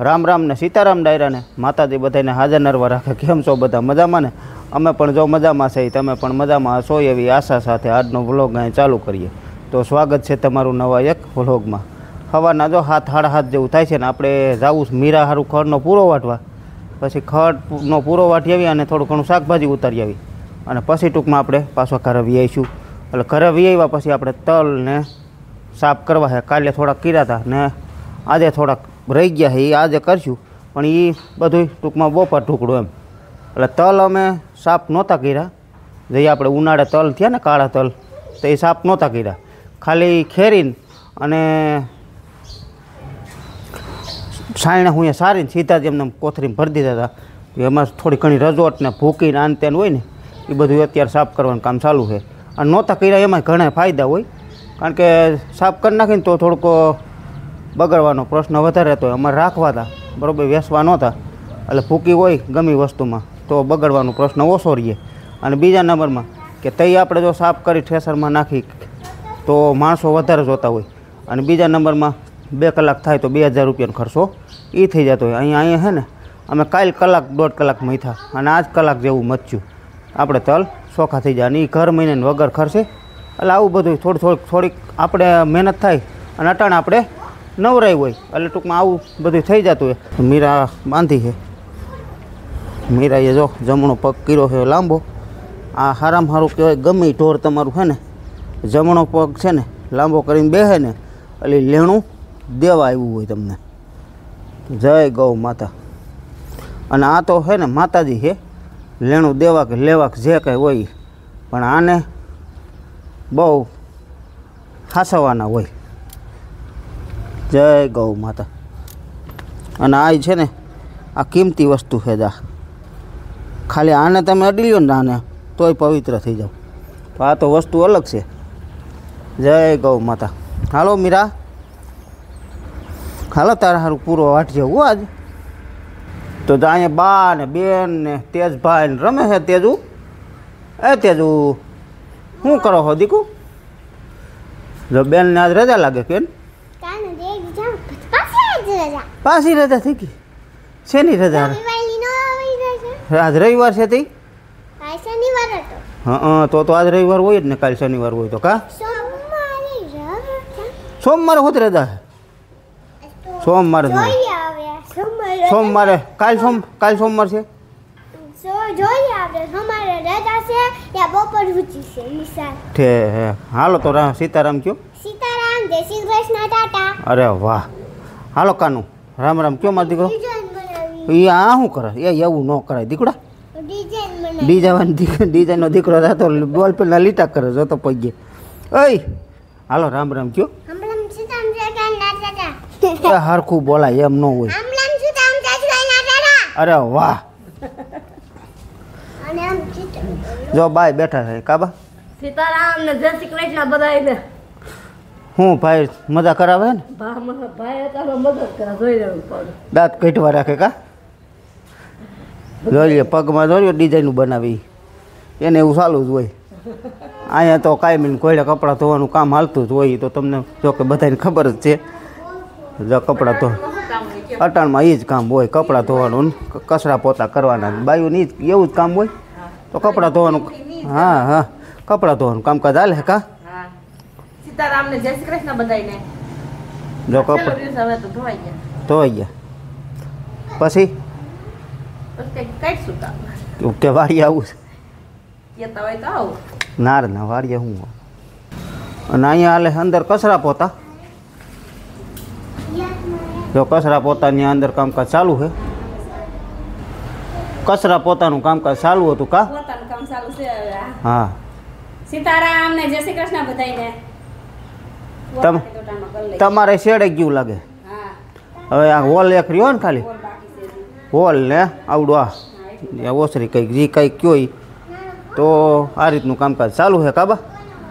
રામ રામ ને સીતારામ ડાયરાને માતાજી બધાને હાજર નરવા રાખે। કેમ છો બધા? મજામાં ને? અમે પણ જો મજામાં છે, તમે પણ મજામાં હશો એવી આશા સાથે આજનો વ્લોગ અહીં ચાલુ કરીએ। તો સ્વાગત છે તમારું નવા એક વ્લોગમાં। સવારના જો 7:30 જેવું થાય છે ને આપણે જાવું મીરા હારું ખડનો પૂરો વાટવા, પછી ખડનો પૂરો વાટી આવી અને થોડું ઘણું શાકભાજી ઉતારી આવી અને પછી ટૂંકમાં આપણે પાછો ઘરે વી આવીશું। એટલે ઘરે વી આવ્યા પછી આપણે તલને સાફ કરવા છે। કાલે થોડાક કર્યા હતા ને આજે થોડાક રહી ગયા છે, એ આજે કરશું, પણ એ બધું ટૂંકમાં બપોર ટુકડું એમ। એટલે તલ અમે સાફ નહોતા કર્યા, જે આપણે ઉનાળે તલ થયા ને કાળા તલ, તો એ સાફ નહોતા કર્યા, ખાલી ખેરીને અને સાયણે હું સારીને સીધા જ એમને કોથરીમાં ભરી દીધા હતા। એમાં થોડી ઘણી રજોટ ને ભૂકીને આન તેન હોય ને એ બધું અત્યારે સાફ કરવાનું કામ ચાલુ છે। અને નહોતા કર્યા એમાં ઘણા ફાયદા હોય, કારણ કે સાફ કરી નાખીને તો થોડુંક બગડવાનો પ્રશ્ન વધારે હતો। અમારે રાખવા હતા બરાબર, વેસવા નહોતા, એટલે ભૂકી હોય ગમી વસ્તુમાં તો બગડવાનો પ્રશ્ન ઓછો રહીએ। અને બીજા નંબરમાં કે તઈ આપણે જો સાફ કરી ઠેસરમાં નાખી તો માણસો વધારે જોતા હોય, અને બીજા નંબરમાં 2 કલાક થાય તો 2000 રૂપિયાનો ખર્ચો એ થઈ જતો હોય। અહીંયા છે ને અમે કાલ કલાક 1.5 કલાક મથ્યા અને આજ કલાક જેવું મચ્યું, આપણે તલ ચોખ્ખા થઈ જાય અને એ ઘર મહિનાને વગર ખર્ચે। એટલે આવું બધું થોડીક આપણે મહેનત થાય અને અટાણે આપણે નવરાઈ હોય, એટલે ટૂંકમાં આવું બધું થઈ જતું હોય। મીરા બાંધી છે, મીરાએ જો જમણો પગ કર્યો છે લાંબો। આ હારામાં સારું કહેવાય, ગમે ઢોર તમારું છે ને જમણો પગ છે ને લાંબો કરીને બેસે ને એટલે લેણું દેવા આવ્યું હોય તમને। જય ગૌ માતા। અને આ તો છે ને માતાજી છે, લેણું દેવા કે લેવા કે જે કંઈ હોય, પણ આને બહુ હાસવાના હોય। જય ગૌ માતા। અને આ છે ને આ કિંમતી વસ્તુ છે, જા ખાલી આને તમે અડી લ્યો ને આને તોય પવિત્ર થઈ જાઓ, તો આ તો વસ્તુ અલગ છે। જય ગૌ માતા। હાલો મીરા, હાલો તારા સારું પૂરો વાટજે હું આજ તો અહીંયા બા ને બેન ને તેજભાઈ ને રમે છે। તેજુ, એ તેજુ શું કરો છો દીકુ? જો બેન ને આજ રજા લાગે કે પાછી રજા થઈ ગઈ? શેની રજા? આજ રવિવાર છે તે? હા તો આજ રવિવાર હોય જ ને, કાલે શનિવાર હોય તો કા સોમવારે હોત રજા છે? સોમવારે સોમવારે કાલ સોમવાર છે? હાલો તો સીતારામ કયો? સીતારામ, જય શ્રી કૃષ્ણ, ટાટા। અરે વાહ, હાલો કાનું રામ રામ કયો મારો દીકરો? એ આ શું કરે? એવું ન કરાય દીકડા, ડિઝાઇનનો દીકરો હતો બોલ પેલા લીટા કરે જો તો પગે। ઓય હાલો રામ રામ કયો? હરખું બોલાય એમ ન હોય। અરે વાહ, જો બાય બેઠા છે કાબા। સીતારામ ને જય શ્રી કૃષ્ણ બધાને। હું ભાઈ મજા કરાવે ને? ભાઈ તારો મદદ કરે, જોઈ લેવું પડે, દાંત કઢવા રાખે કા? જોઈએ પગમાં જોઈએ ડિઝાઇન બનાવી એને એવું ચાલુ જ હોય। અહીંયા તો કાયમી કોઈને કપડાં ધોવાનું કામ હાલતું જ હોય, તો તમને જો કે બધાને ખબર જ છે। જો કપડાં ધો અટાણમાં એ જ કામ હોય, કપડાં ધોવાનું કચરા પોતા કરવાના, બાયુને એ જ એવું જ કામ હોય, તો કપડાં ધોવાનું હા કપડાં ધોવાનું કામકાજ હાલે કા? સીતારામ ને જય શ્રી કૃષ્ણ બધાને। જો કપડાં ધોઈ ગયા પછી કે વાડીએ આવું છે? ના વાડીએ હું અને અહીંયા હાલે અંદર કચરા પોતા। જો કચરા પોતાની અંદર કામકાજ ચાલુ છે, કચરા પોતાનું કામકાજ ચાલુ હતું કા? પોતાનું કામ ચાલુ છે। હા સીતારામ ને જય શ્રી કૃષ્ણ બધાને। તમારે શેડે ગયું લાગે? હવે આ હોલ એક રહ્યો ને, ખાલી હોલ ને આવડું આ ઓસરી કંઈક જે કંઈક કયો તો આ રીતનું કામકાજ ચાલુ છે કાબા?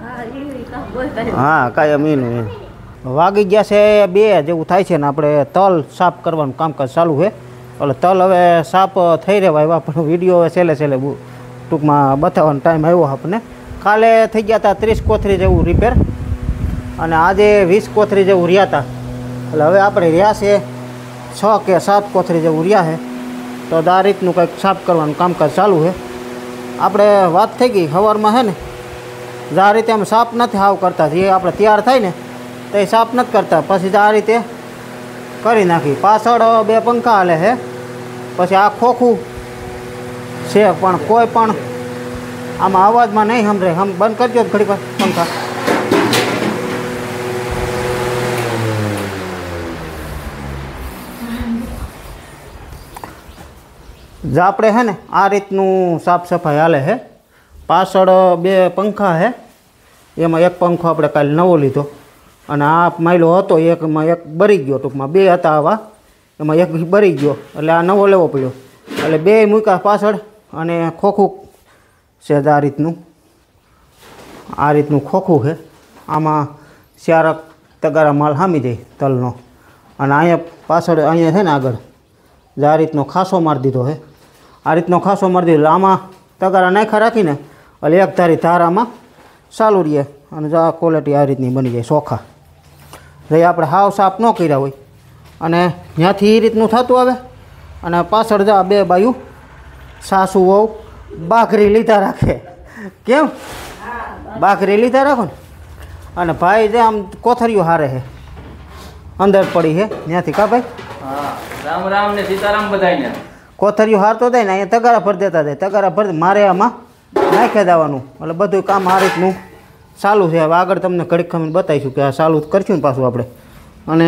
હા કાયમ એનું વાગી ગયા છે 2 જેવું થાય છે ને આપણે તલ સાફ કરવાનું કામકાજ ચાલુ છે। એટલે તલ હવે સાફ થઈ રહેવા આવ્યા, પણ વિડીયો છેલ્લે ટૂંકમાં બતાવવાનો ટાઈમ આવ્યો આપણને। કાલે થઈ ગયા હતા 30 કોથરી જેવું રિપેર અને આજે 20 કોથરી જેવું રહ્યા હતા। એટલે હવે આપણે રહ્યા છે 6 કે 7 કોથળી જેવું રહ્યા છે. તો આ રીતનું કંઈક સાફ કરવાનું કામકાજ ચાલુ છે. આપણે વાત થઈ ગઈ સવારમાં છે ને આ રીતે અમે સાફ નથી હાવ કરતા. જે આપણે તૈયાર થાય ને તો એ સાફ નથી કરતા. પછી આ રીતે કરી નાખી. પાછળ 2 પંખા હાલે છે. પછી આ ખોખું છે પણ કોઈ પણ આમાં અવાજમાં નહીં સંભળાય. બંધ કરજો ઘડીક વાર પંખા. જે આપણે છે ને આ રીતનું સાફ સફાઈ હાલે છે. પાછળ 2 પંખા છે. એમાં એક પંખો આપણે કાલે નવો લીધો અને આ માયલો હતો એકમાં એક બરી ગયો. ટૂંકમાં 2 હતા આવા, એમાં એક બરી ગયો એટલે આ નવો લેવો પડ્યો. એટલે 2 મૂક્યા પાછળ. અને ખોખું છે આ રીતનું ખોખું છે. આમાં 4 તગારા માલ હામી જાય તલનો. અને અહીંયા પાછળ અહીંયા છે ને આગળ આ રીતનો ખાસો મારી દીધો છે. આ રીતનો ખાસો મારી દીધો એટલે આમાં તગારા નાખા રાખીને એટલે એક ધારી ધારામાં ચાલુ રહીએ. અને આ ક્વોલિટી આ રીતની બની જાય ચોખા. જે આપણે હાવ સાફ ન કર્યા હોય અને ત્યાંથી એ રીતનું થતું આવે. અને પાછળ જા 2 બાયું સાસુ વહુ બાકરી લીધા રાખે. કેમ બાકરી લીધા રાખો ને. અને ભાઈ જે આમ કોથરીઓ હારે છે અંદર પડી છે ત્યાંથી. કા ભાઈ? હા, રામ રામ ને સીતારામ બધાયને. કોથરીઓ હારતો થાય ને અહીંયા તગારા ભરી દેતા જાય. તગારા ભરી મારે આમાં નાખી દેવાનું. એટલે બધું કામ આ રીતનું ચાલુ છે. હવે આગળ તમને ઘડીક ખમીને બતાવીશું કે આ ચાલુ કરશું ને પાછું આપણે. અને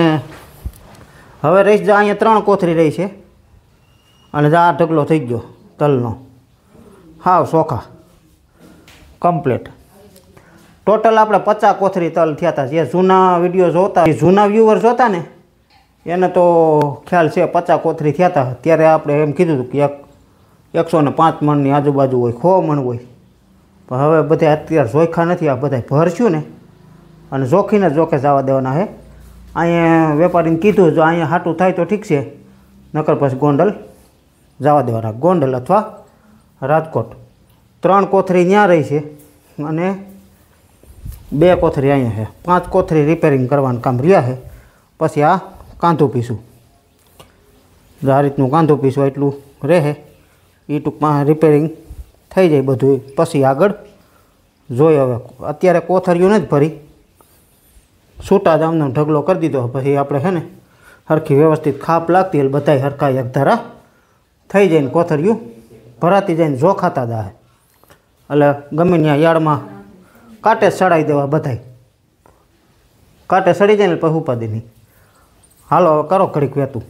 હવે રહી જા અહીંયા 3 કોથરી રહી છે. અને આ ઢગલો થઈ ગયો તલનો હાવ ચોખા કમ્પ્લીટ. ટોટલ આપણે 50 કોથરી તલ થયા હતા. જે જૂના વિડીયો જોતા, જૂના વ્યુઅર જોતા ને એને તો ખ્યાલ છે 50 કોથરી થયા હતા. ત્યારે આપણે એમ કીધું હતું કે 105 મણની આજુબાજુ હોય, 100 મણ હોય. પણ હવે બધા અત્યારે જોખા નથી. આ બધા ભરશું ને અને જોખીને જોખે જવા દેવાના છે. અહીંયા વેપારીને કીધું જો અહીંયા હાટું થાય તો ઠીક છે, નકર પછી ગોંડલ જવા દેવાના. ગોંડલ અથવા રાજકોટ. 3 કોથરી ત્યાં રહી છે અને 2 કોથરી અહીંયા છે. 5 કોથરી રિપેરિંગ કરવાનું કામ રહ્યા છે. પછી આ કાંધું પીસું. આ રીતનું કાંધું પીસું એટલું રહે. એ ટૂંકમાં રિપેરિંગ થઈ જાય બધું. પછી આગળ જોઈ. હવે અત્યારે કોથરીઓ નથી ભરી, છૂટા જામનો ઢગલો કરી દીધો. પછી આપણે છે ને સરખી વ્યવસ્થિત ખાપ લાગતી એટલે બધાય સરખા એક ધારા થઈ જાય ને કોથરીઓ ભરાતી જાય ને જોખાતા જાય. એટલે ગમે ત્યાં યાર્ડમાં કાંટે સડાઈ દેવા બધાય. કાંટે સડી જાય ને પછી ઉપાધિ નહીં. હાલો હવે કરો ઘડીક વેતું.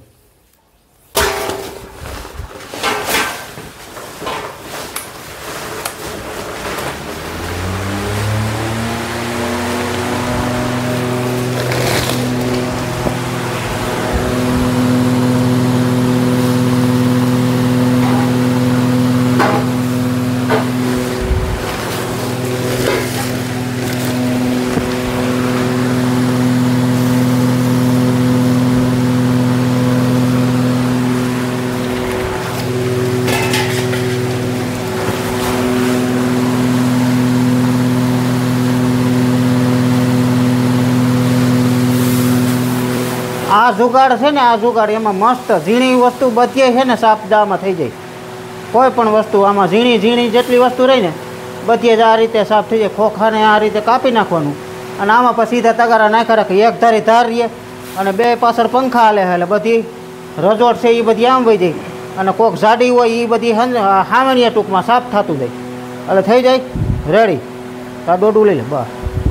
આ જુગાડ છે ને, આ જુગાડ એમાં મસ્ત ઝીણી વસ્તુ બધી છે ને સાફ જામાં થઈ જાય. કોઈ પણ વસ્તુ આમાં ઝીણી ઝીણી જેટલી વસ્તુ રહી ને બધી જ આ રીતે સાફ થઈ જાય. ખોખાને આ રીતે કાપી નાખવાનું અને આમાં પછી સીધા તગારા નાખી રાખે. એક ધારી ધાર રહીએ અને 2 પાછળ પંખા હાલે. એટલે બધી રજોટ છે એ બધી આમ વહી જાય. અને કોક જાડી હોય એ બધી સામાન્ય ટૂંકમાં સાફ થતું જાય. એટલે થઈ જાય રેડી. આ દોડું લઈ લે બસ.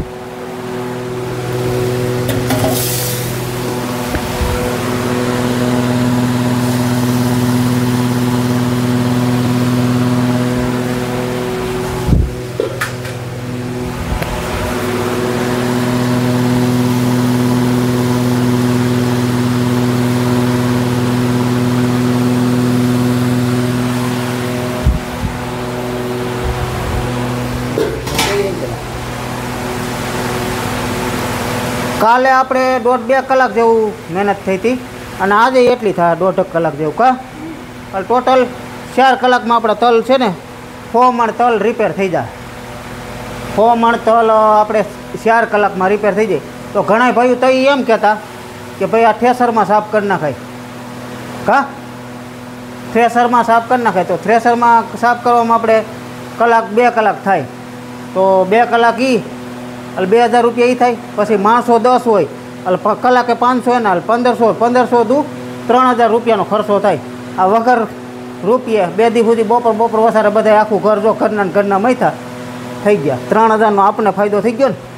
કાલે આપણે 1.5-2 કલાક જેવું મહેનત થઈ હતી અને આજે એટલી થાય 1.5 કલાક જેવું. કા ટોટલ 4 કલાકમાં આપણા તલ છે ને 100 મણ તલ રિપેર થઈ જાય. 100 મણ તલ આપણે 4 કલાકમાં રિપેર થઈ જાય. તો ઘણા ભાઈઓ તો એમ કહેતા કે ભાઈ આ ઠેસરમાં સાફ કરી નાખાય. કા થ્રેસરમાં સાફ કરી નાખે તો થ્રેસરમાં સાફ કરવામાં આપણે કલાક 2 કલાક થાય તો 2 કલાક એટલે 2000 રૂપિયા થાય. પછી માણસો 10 હોય એટલે કલાકે 500 એના 1500 દુ 3000 રૂપિયાનો ખર્ચો થાય. આ વગર રૂપિયા 2 દી સુધી બપોર વસારે બધા આખું ઘર જો ઘરના મૈથા થઈ ગયા 3000નો આપણને ફાયદો થઈ ગયો ને.